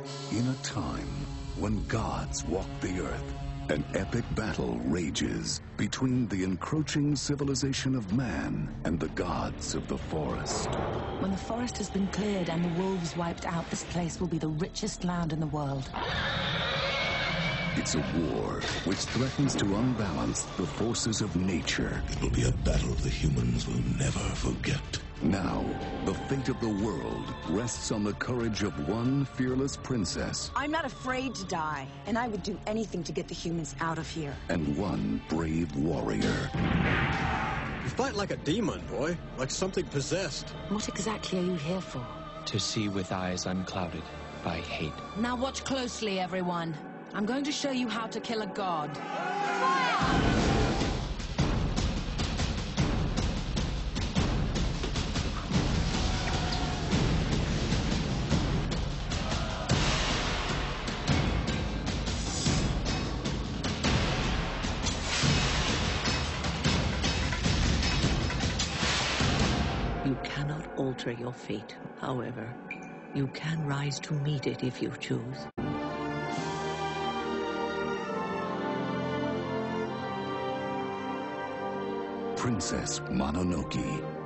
In a time when gods walk the earth, an epic battle rages between the encroaching civilization of man and the gods of the forest. When the forest has been cleared and the wolves wiped out, this place will be the richest land in the world. It's a war which threatens to unbalance the forces of nature. It will be a battle the humans will never forget. Now, the fate of the world rests on the courage of one fearless princess. I'm not afraid to die, and I would do anything to get the humans out of here. And one brave warrior. You fight like a demon, boy. Like something possessed. What exactly are you here for? To see with eyes unclouded by hate. Now watch closely, everyone. I'm going to show you how to kill a god. You cannot alter your fate. However, you can rise to meet it if you choose. Princess Mononoke.